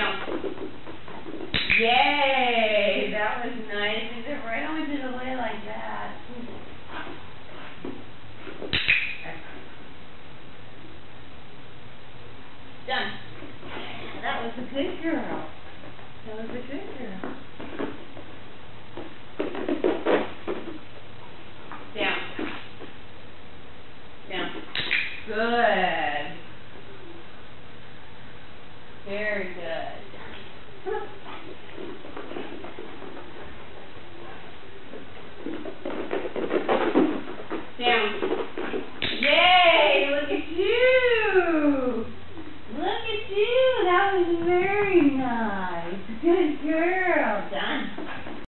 Down. Yay! That was nice. You did right on to the way like that. Done. That was a good girl. That was a good girl. Down. Down. Good.